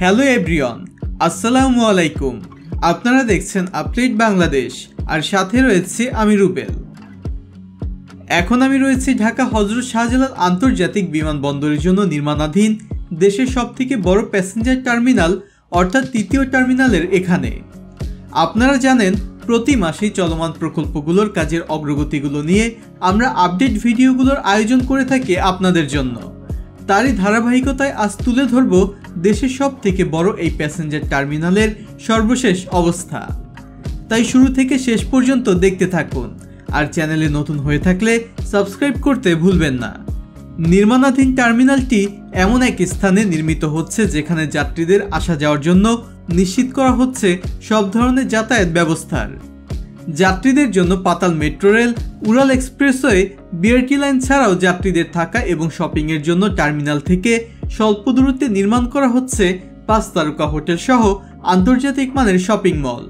Hello everyone, আসসালামু আলাইকুম। আপনারা দেখছেন আপলিফ্ট বাংলাদেশ আর সাথে রয়েছে আমি রুবেল। এখন আমি রয়েছি ঢাকা হযরত শাহজালাল আন্তর্জাতিক বিমানবন্দরের জন্য নির্মাণাধীন দেশের সবথেকে বড় প্যাসেঞ্জার টার্মিনাল অর্থাৎ তৃতীয় টার্মিনালের এখানে। আপনারা জানেন প্রতি মাসেই চলমান প্রকল্পগুলোর কাজের অগ্রগতিগুলো নিয়ে আমরা আপডেট ভিডিওগুলোর আয়োজন করে থাকি আপনাদের জন্য। তারই ধারাবাহিকতায় আজ তুলে ধরব দেশের সবথেকে বড় এই প্যাসেঞ্জার টার্মিনালের সর্বশেষ অবস্থা। তাই শুরু থেকে শেষ পর্যন্ত দেখতে থাকুন আর চ্যানেলে নতুন হয়ে থাকলে সাবস্ক্রাইব করতে ভুলবেন না। নির্মাণাধীন টার্মিনালটি এমন এক স্থানে নির্মিত হচ্ছে যেখানে যাত্রীদের আসা যাওয়ার জন্য নিশ্চিত করা হচ্ছে সব ধরনের যাতায়াত ব্যবস্থার। যাত্রীদের জন্য পাতাল মেট্রো রেল, উড়াল এক্সপ্রেসওয়ে, বিআরটি লাইন ছাড়াও যাত্রীদের থাকা এবং শপিংয়ের জন্য টার্মিনাল থেকে স্বল্প দূরত্বে নির্মাণ করা হচ্ছে 5 তারকা হোটেল সহ আন্তর্জাতিক মানের শপিং মল।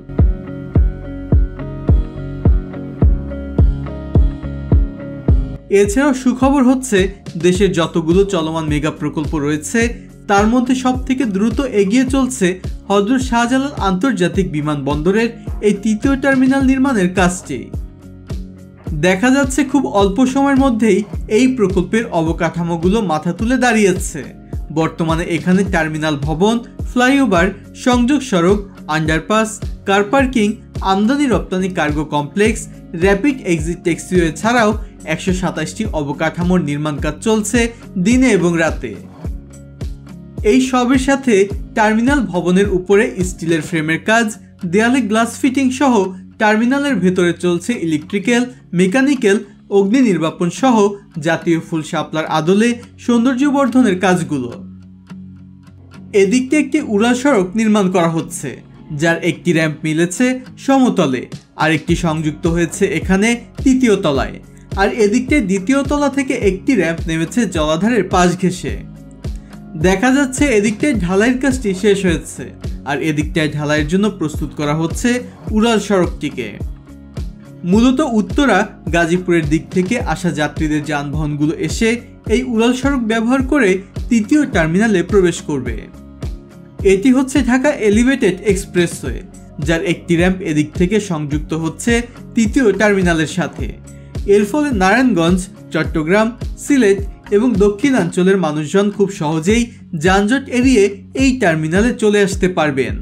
এছাড়াও সুখবর হচ্ছে দেশের যতগুলো চলমান মেগা প্রকল্প রয়েছে তার মধ্যে সবথেকে দ্রুত এগিয়ে চলছে হযরত শাহজালাল আন্তর্জাতিক বিমানবন্দরের এই তৃতীয় টার্মিনাল নির্মাণের কাজটি। দেখা যাচ্ছে খুব অল্প সময়ের মধ্যেই এই প্রকল্পের অবকাঠামোগুলো মাথা তুলে দাঁড়িয়েছে। বর্তমানে এখানে টার্মিনাল ভবন, ফ্লাইওভার, সংযোগ সড়ক, আন্ডারপাস, কার পার্কিং, আমদানি রপ্তানি cargo complex, rapid exit taxiway ছাড়াও 127টি অবকাঠামোর নির্মাণ কাজ চলছে দিনে এবং রাতে। এই সবের সাথে টার্মিনাল ভবনের উপরে স্টিলের ফ্রেমের কাজ, দেয়ালে গ্লাস ফিটিং সহ টার্মিনালের ভেতরে চলছে ইলেকট্রিক্যাল, মেকানিক্যাল, অগ্নি নির্বাপন সহ জাতীয় ফুল শাপলার আদলে সৌন্দর্যবর্ধনের কাজগুলো। এদিকটা একটি উড়াল সড়ক নির্মাণ করা হচ্ছে, যার একটি র্যাম্প মিলেছে সমতলে, আর একটি সংযুক্ত হয়েছে এখানে তৃতীয় তলায়। আর এদিকটায় দ্বিতীয় তলা থেকে একটি র্যাম্প নেমেছে জলাধারের পাশ ঘেঁষে। দেখা যাচ্ছে এদিকটায় ঢালাইয়ের কাজটি শেষ হয়েছে আর এদিকটায় ঢালাইয়ের জন্য প্রস্তুত করা হচ্ছে উড়াল সড়কটিকে। মূলত উত্তরা গাজীপুরের দিক থেকে আসা যাত্রীদের যানবাহনগুলো এসে এই উড়াল সড়ক ব্যবহার করে তৃতীয় টার্মিনালে প্রবেশ করবে। এটি হচ্ছে ঢাকা এলিভেটেড এক্সপ্রেসওয়ে, যার একটি র্যাম্প এদিক থেকে সংযুক্ত হচ্ছে তৃতীয় টার্মিনালের সাথে। এর ফলে নারায়ণগঞ্জ, চট্টগ্রাম, সিলেট এবং দক্ষিণাঞ্চলের মানুষজন খুব সহজেই যানজট এড়িয়ে এই টার্মিনালে চলে আসতে পারবেন।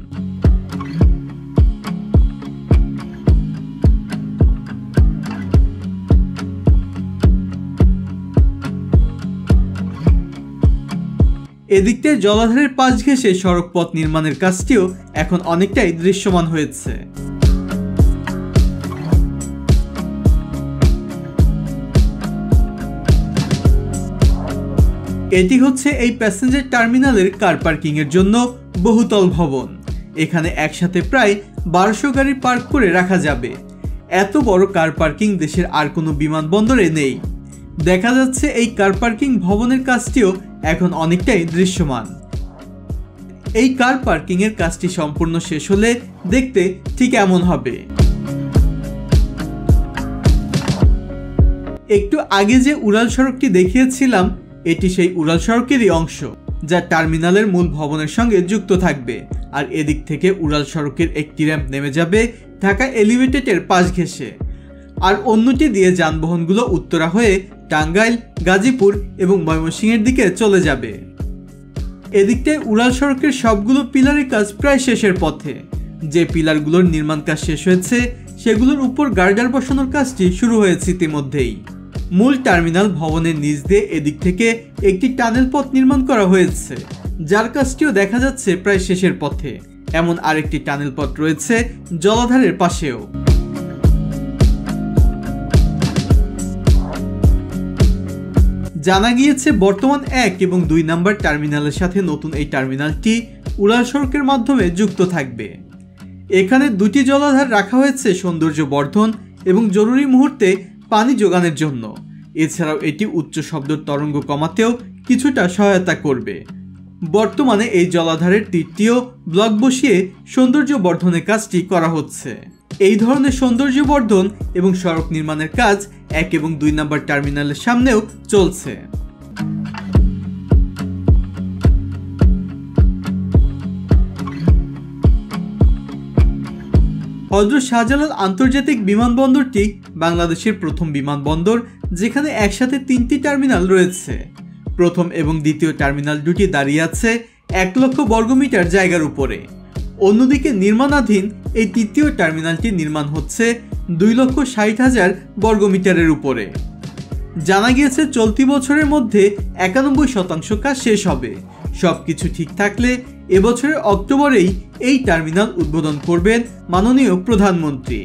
এদিকটায় জলাধারের পাশ ঘেঁষে সড়ক পথ নির্মাণের কাজটিও এখন অনেকটাই দৃশ্যমান হয়েছে। এটি হচ্ছে এই প্যাসেঞ্জার টার্মিনালের কার পার্কিং এর জন্য বহুতল ভবন। এখানে একসাথে প্রায় 1200 গাড়ি পার্ক করে রাখা যাবে। এত বড় কার পার্কিং দেশের আর কোনো বিমানবন্দরে নেই। দেখা যাচ্ছে এই কার পার্কিং ভবনের কাজটিও এখন অনেকটাই দৃশ্যমান। এই কার পার্কিং এর কাজটি সম্পূর্ণ শেষ হলে দেখতে ঠিক এমন হবে। একটু আগে যে উড়াল সড়কটি দেখিয়েছিলাম এটি সেই উড়াল সড়কেরই অংশ, যা টার্মিনালের মূল ভবনের সঙ্গে যুক্ত থাকবে। আর এদিক থেকে উড়াল সড়কের একটি র্যাম্প নেমে যাবে ঢাকা এলিভেটেডের পাশ ঘেঁষে, আর অন্যটি দিয়ে যানবাহনগুলো উত্তরা হয়ে টাঙ্গাইল, গাজীপুর এবং ময়মনসিংহের দিকে চলে যাবে। এদিকটায় উড়াল সড়কের সবগুলো পিলারের কাজ প্রায় শেষের পথে। যে পিলারগুলোর নির্মাণ কাজ শেষ হয়েছে সেগুলোর উপর গার্ডার বসানোর কাজটি শুরু হয়েছে ইতিমধ্যেই। মূল টার্মিনাল ভবনের নিচ দিয়ে এদিক থেকে একটি টানেল পথ নির্মাণ করা হয়েছে, যার কাজটিও দেখা যাচ্ছে প্রায় শেষের পথে। এমন আরেকটি টানেল পথ রয়েছে জলাধারের পাশেও। জানা গিয়েছে বর্তমান 1 এবং 2 নম্বর টার্মিনালের সাথে নতুন এই টার্মিনালটি উড়াল সড়কের মাধ্যমে যুক্ত থাকবে। এখানে 2টি জলাধার রাখা হয়েছে সৌন্দর্য বর্ধন এবং জরুরি মুহূর্তে পানি যোগানের জন্য। এছাড়াও এটি উচ্চ শব্দ তরঙ্গ কমাতেও কিছুটা সহায়তা করবে। বর্তমানে এই জলাধারের 3টিও ব্লক বসিয়ে সৌন্দর্য বর্ধনের কাজটি করা হচ্ছে। এই ধরনের সৌন্দর্য বর্ধন এবং সড়ক নির্মাণের কাজ 1 এবং 2 নম্বর টার্মিনালের সামনেও চলছে। হযরত শাহজালাল আন্তর্জাতিক বিমানবন্দরটি বাংলাদেশের প্রথম বিমানবন্দর যেখানে একসাথে 3টি টার্মিনাল রয়েছে। প্রথম এবং দ্বিতীয় টার্মিনাল দুটি দাঁড়িয়ে আছে 1 লক্ষ বর্গমিটার জায়গার উপরে। অন্যদিকে নির্মাণাধীন এই তৃতীয় টার্মিনালটি নির্মাণ হচ্ছে 2,60,000 বর্গমিটারের উপরে। জানা গিয়েছে চলতি বছরের মধ্যে 91% কাজ শেষ হবে। সবকিছু ঠিক থাকলে এবছরের অক্টোবরেই এই টার্মিনাল উদ্বোধন করবেন মাননীয় প্রধানমন্ত্রী।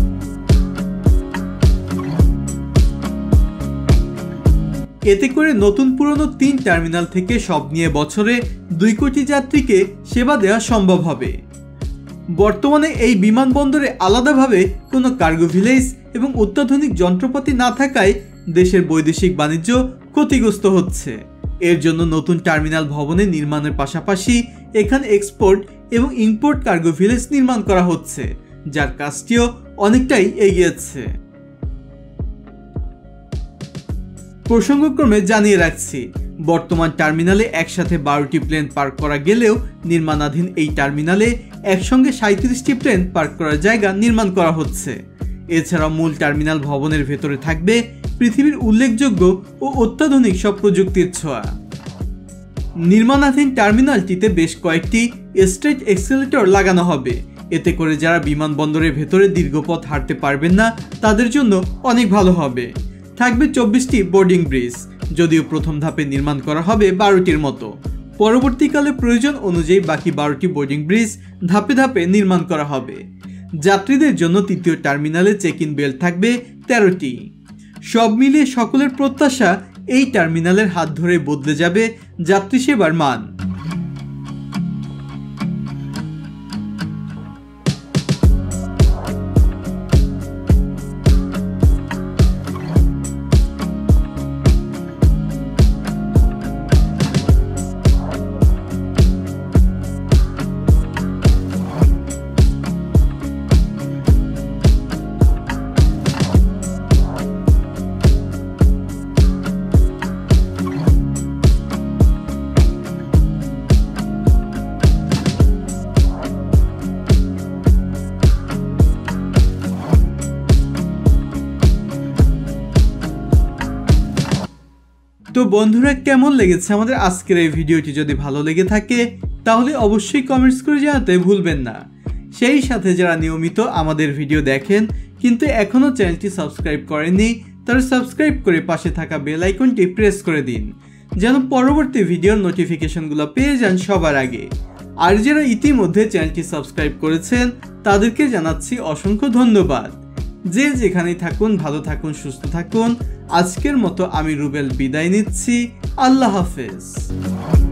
এতে করে নতুন পুরনো 3 টার্মিনাল থেকে সব নিয়ে বছরে 2 কোটি যাত্রীকে সেবা দেওয়া সম্ভব হবে। বর্তমানে এই বিমানবন্দরে আলাদাভাবে কোনো কার্গো ভিলেজ এবং অত্যাধুনিক যন্ত্রপাতি না থাকায় দেশের বৈদেশিক বাণিজ্য ক্ষতিগ্রস্ত হচ্ছে। এর জন্য নতুন টার্মিনাল ভবনে নির্মাণের পাশাপাশি এখানে এক্সপোর্ট এবং ইম্পোর্ট কার্গো ভিলেজ নির্মাণ করা হচ্ছে, যার কাজটিও অনেকটাই এগিয়েছে। প্রসঙ্গক্রমে জানিয়ে রাখছি, বর্তমান টার্মিনালে একসাথে 12টি প্লেন পার্ক করা গেলেও নির্মাণাধীন এই টার্মিনালে একসঙ্গে 37টি প্লেন পার্ক করার জায়গা নির্মাণ করা হচ্ছে। এছাড়াও মূল টার্মিনাল ভবনের ভেতরে থাকবে পৃথিবীর উল্লেখযোগ্য ও অত্যাধুনিক সব প্রযুক্তির ছোঁয়া। নির্মাণাধীন টার্মিনালটিতে বেশ কয়েকটি স্ট্রেট এক্সেলেটর লাগানো হবে। এতে করে যারা বিমানবন্দরের ভেতরে দীর্ঘ পথ হাঁটতে পারবেন না তাদের জন্য অনেক ভালো হবে। থাকবে 24টি বোর্ডিং ব্রিজ, যদিও প্রথম ধাপে নির্মাণ করা হবে 12টির মতো। পরবর্তীকালে প্রয়োজন অনুযায়ী বাকি 12টি বোর্ডিং ব্রিজ ধাপে ধাপে নির্মাণ করা হবে। যাত্রীদের জন্য তৃতীয় টার্মিনালে চেক ইন বেল্ট থাকবে 13টি। সব মিলিয়ে সকলের প্রত্যাশা এই টার্মিনালের হাত ধরে বদলে যাবে যাত্রী সেবার মান। তো বন্ধুরা, কেমন লেগেছে আমাদের আজকের এই ভিডিওটি? যদি ভালো লেগে থাকে তাহলে অবশ্যই কমেন্টস করে জানাতে ভুলবেন না। সেই সাথে যারা নিয়মিত আমাদের ভিডিও দেখেন কিন্তু এখনও চ্যানেলটি সাবস্ক্রাইব করেননি, তারা সাবস্ক্রাইব করে পাশে থাকা বেল আইকনটি প্রেস করে দিন যেন পরবর্তী ভিডিওর নোটিফিকেশনগুলো পেয়ে যান সবার আগে। আর যারা ইতিমধ্যে চ্যানেলটি সাবস্ক্রাইব করেছেন তাদেরকে জানাচ্ছি অসংখ্য ধন্যবাদ। যে যেখানেই থাকুন ভালো থাকুন, সুস্থ থাকুন। আজকের মতো আমি রুবেল বিদায় নিচ্ছি। আল্লাহ হাফেজ।